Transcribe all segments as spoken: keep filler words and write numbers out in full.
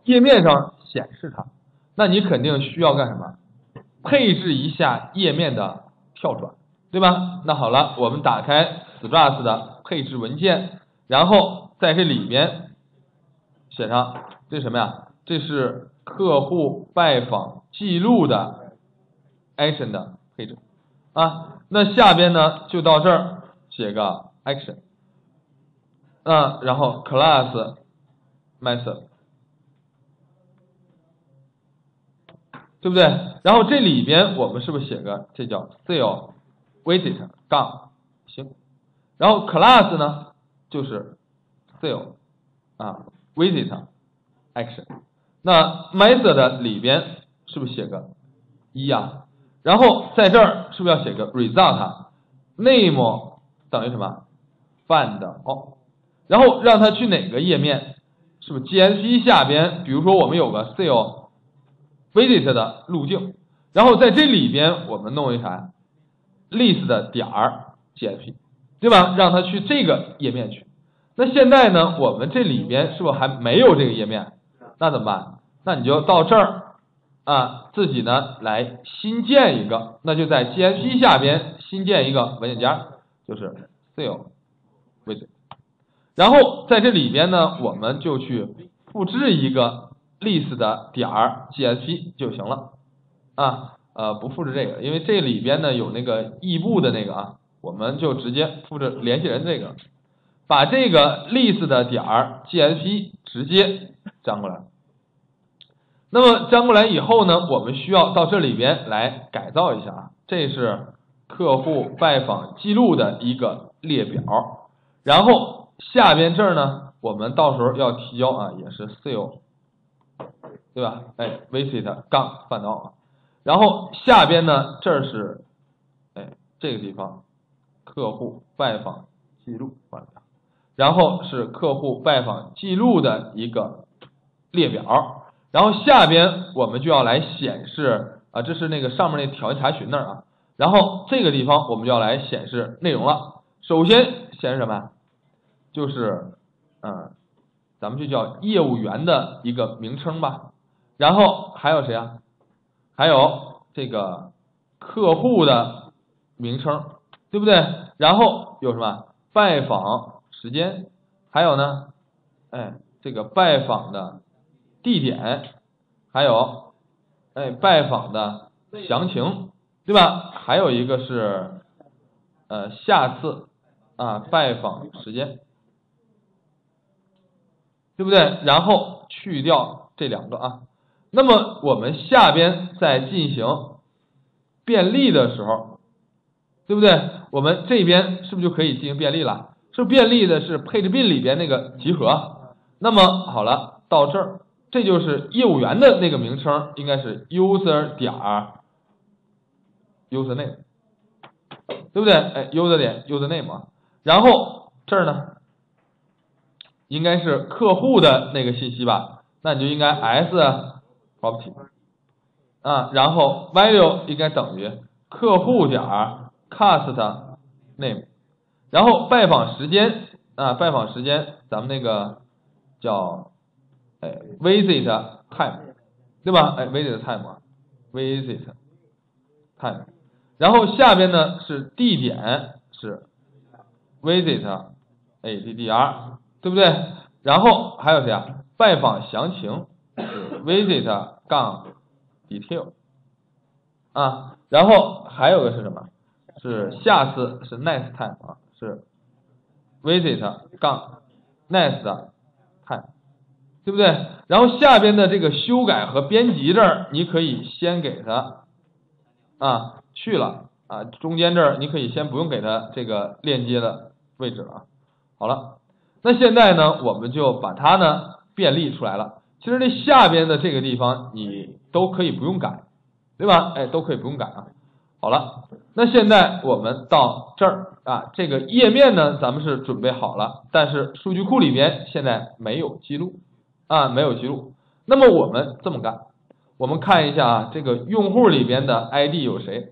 页面上显示它，那你肯定需要干什么？配置一下页面的跳转，对吧？那好了，我们打开 Struts 的配置文件，然后在这里边写上这是什么呀？这是客户拜访记录的 action 的配置啊。那下边呢就到这儿写个 action 啊，然后 class method， 对不对？然后这里边我们是不是写个这叫 sale visit 杠行，然后 class 呢就是 sale 啊 visit action， 那 method 里边是不是写个一呀？然后在这儿是不是要写个 result name 等于什么 find 哦，然后让它去哪个页面？是不是 G S P 下边，比如说我们有个 sale visit 的路径，然后在这里边我们弄一啥 list 的点儿 G S P， 对吧？让它去这个页面去。那现在呢，我们这里边是不是还没有这个页面？那怎么办？那你就到这儿啊，自己呢来新建一个，那就在 G S P 下边新建一个文件夹，就是 sale visit， 然后在这里边呢，我们就去复制一个 list 的点儿 G S P 就行了啊。呃，不复制这个，因为这里边呢有那个异步的那个啊，我们就直接复制联系人这个，把这个 list 的点儿 G S P 直接粘过来。那么粘过来以后呢，我们需要到这里边来改造一下啊，这是客户拜访记录的一个列表，然后下边这儿呢，我们到时候要提交啊，也是 sale， 对吧？哎 ，visit 杠范到啊，然后下边呢，这是哎这个地方客户拜访记录完了，然后是客户拜访记录的一个列表。然后下边我们就要来显示啊，这是那个上面那条件查询那儿啊，然后这个地方我们就要来显示内容了。首先显示什么呀？就是嗯，咱们就叫业务员的一个名称吧。然后还有谁啊？还有这个客户的名称，对不对？然后有什么拜访时间，还有呢，哎，这个拜访的地点，还有哎拜访的详情，对吧？还有一个是呃下次啊拜访时间，对不对？然后去掉这两个啊。那么我们下边在进行便利的时候，对不对？我们这边是不是就可以进行便利了？是不是便利的是配置 bin 里边那个集合？那么好了，到这儿。这就是业务员的那个名称，应该是 user 点 user name， 对不对？哎 ，user 点 user name 啊。然后这儿呢，应该是客户的那个信息吧？那你就应该 s property 啊，然后 value 应该等于客户点 cast name， 然后拜访时间啊，拜访时间咱们那个叫。哎 ，visit time， 对吧？哎 ，visit time 啊 ，visit time， 然后下边呢是地点是 visit A D D R， 对不对？然后还有谁啊？拜访详情是 visit 杠 detail 啊，然后还有个是什么？是下次是 next time 啊，是 visit 杠 next time。对不对？然后下边的这个修改和编辑这儿，你可以先给它啊去了啊，中间这儿你可以先不用给它这个链接的位置了啊。好了，那现在呢，我们就把它呢便利出来了。其实这下边的这个地方你都可以不用改，对吧？哎，都可以不用改啊。好了，那现在我们到这儿啊，这个页面呢，咱们是准备好了，但是数据库里边现在没有记录。啊，没有记录。那么我们这么干，我们看一下啊，这个用户里边的 I D 有谁？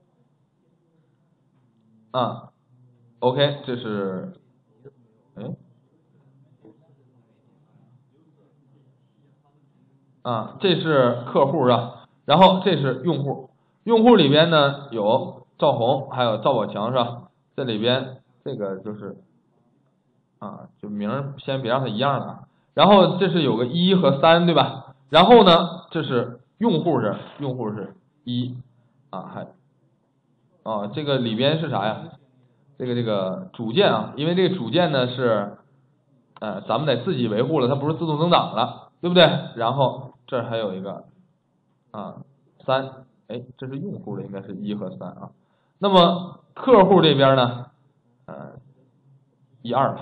啊 ，OK， 这是，哎， 啊，这是客户是吧？然后这是用户，用户里边呢有赵红，还有赵宝强是吧？这里边这个就是啊，就名儿先别让它一样了。然后这是有个一和三对吧？然后呢，这是用户是用户是一啊，还啊这个里边是啥呀？这个这个组件啊，因为这个组件呢是呃咱们得自己维护了，它不是自动增长了，对不对？然后这儿还有一个啊三，哎，这是用户的应该是一和三啊。那么客户这边呢，呃一二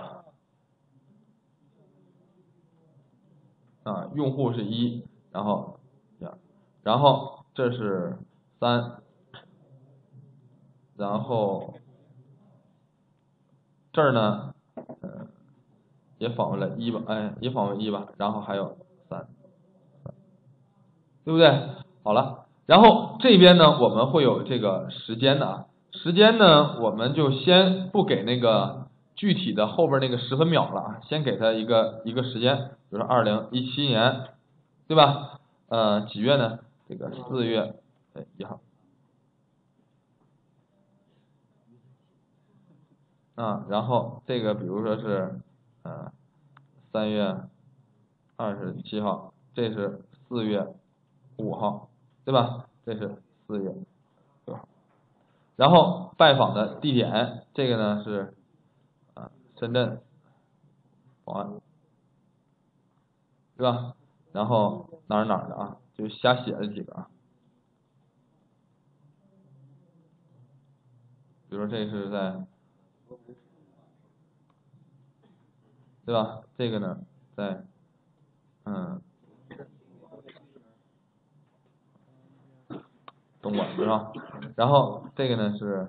啊，用户是一，然后呀，然后这是三，然后这儿呢，呃，也访问了一吧，哎，也访问一吧，然后还有三，对不对？好了，然后这边呢，我们会有这个时间的啊，时间呢，我们就先不给那个具体的后边那个十分秒了啊，先给它一个一个时间，比如说二零一七年，对吧？呃，几月呢？这个四月一号。啊，然后这个比如说是呃三月二十七号，这是四月五号，对吧？这是四月六号。然后拜访的地点，这个呢是啊深圳宝安，对吧？然后哪儿哪儿的啊，就瞎写了几个啊，比如说这是在。对吧？这个呢，在嗯东莞是吧？然后这个呢是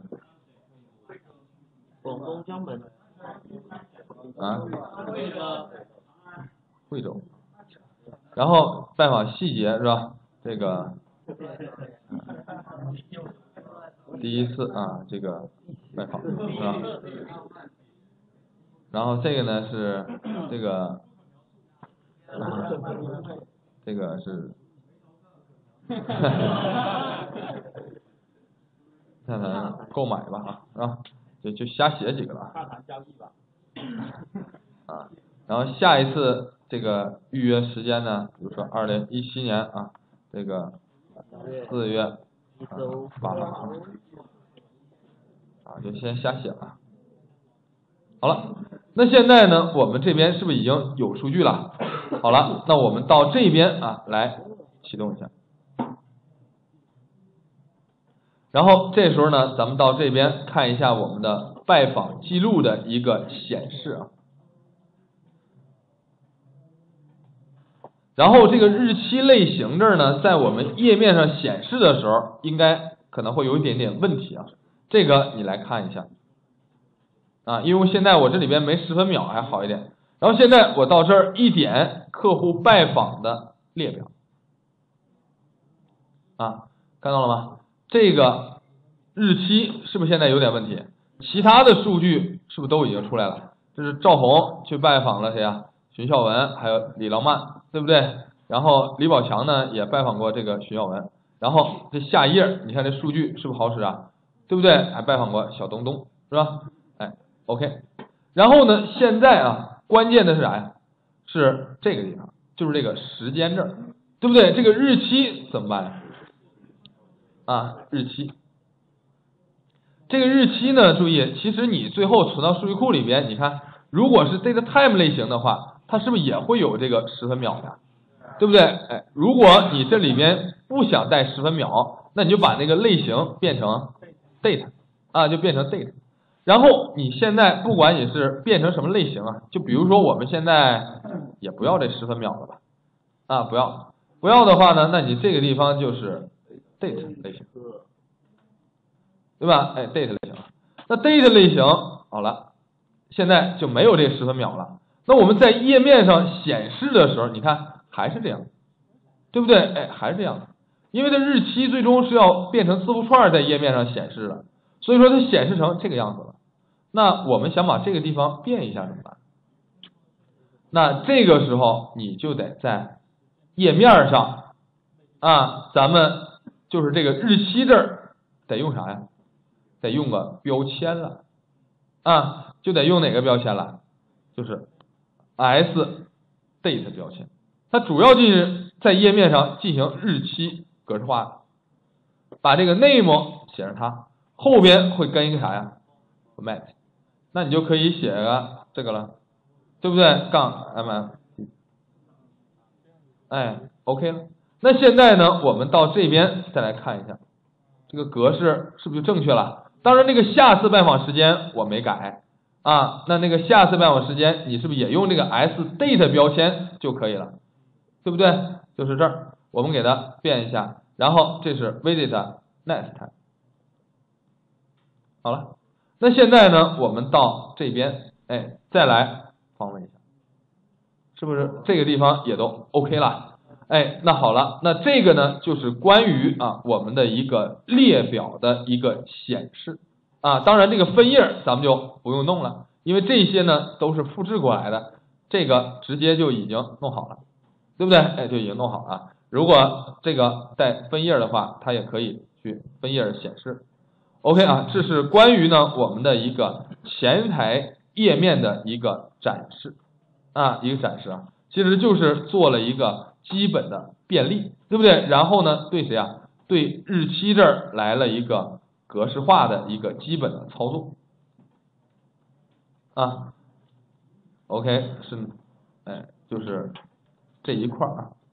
广东江门啊惠州，然后拜访细节是吧？这个第一次啊，这个拜访是吧？然后这个呢是这个，啊、这个是，看看购买吧啊，是吧？就就瞎写几个了大谈交易吧。 啊，然后下一次这个预约时间呢，比如说二零一七年啊，这个四月八号啊，就先瞎写了。好了，那现在呢，我们这边是不是已经有数据了？好了，那我们到这边啊来启动一下。然后这时候呢，咱们到这边看一下我们的拜访记录的一个显示啊。然后这个日期类型这儿呢，在我们页面上显示的时候，应该可能会有一点点问题啊。这个你来看一下啊，因为现在我这里边没十分秒还好一点。然后现在我到这儿一点客户拜访的列表啊，看到了吗？这个日期是不是现在有点问题？其他的数据是不是都已经出来了？这是赵红去拜访了谁啊？荀孝文，还有李浪漫，对不对？然后李宝强呢也拜访过这个荀孝文。然后这下一页，你看这数据是不是好使啊？对不对？还拜访过小东东，是吧？哎 ，OK。然后呢，现在啊，关键的是啥呀？是这个地方，就是这个时间这儿，对不对？这个日期怎么办？啊，日期。这个日期呢，注意，其实你最后存到数据库里边，你看，如果是 date time 类型的话，它是不是也会有这个十分秒的，对不对？哎，如果你这里边不想带十分秒，那你就把那个类型变成 date 啊，就变成 date。然后你现在不管你是变成什么类型啊，就比如说我们现在也不要这十分秒了吧，啊，不要，不要的话呢，那你这个地方就是 date 类型。对吧？哎 ，date 类型，那 date 类型好了，现在就没有这十分秒了。那我们在页面上显示的时候，你看还是这样，对不对？哎，还是这样，因为它日期最终是要变成字符串在页面上显示的，所以说它显示成这个样子了。那我们想把这个地方变一下怎么办？那这个时候你就得在页面上啊，咱们就是这个日期这儿得用啥呀？得用个标签了啊，就得用哪个标签了？就是 s date 标签，它主要就是在页面上进行日期格式化的，把这个 name 写上它，后边会跟一个啥呀 ？format， 那你就可以写个这个了，对不对？杠 mm， 哎 ，OK 了。那现在呢，我们到这边再来看一下，这个格式是不是就正确了？当然，这个下次拜访时间我没改啊，那那个下次拜访时间你是不是也用这个 s date 标签就可以了，对不对？就是这儿，我们给它变一下，然后这是 visit next time。好了，那现在呢，我们到这边，哎，再来访问一下，是不是这个地方也都 OK 了？哎，那好了，那这个呢，就是关于啊我们的一个列表的一个显示啊，当然这个分页咱们就不用弄了，因为这些呢都是复制过来的，这个直接就已经弄好了，对不对？哎，就已经弄好了。如果这个带分页的话，它也可以去分页显示。OK 啊，这是关于呢我们的一个前台页面的一个展示啊，一个展示啊，其实就是做了一个基本的便利，对不对？然后呢，对谁啊？对日期这儿来了一个格式化的一个基本的操作啊。OK 是，哎，就是这一块啊。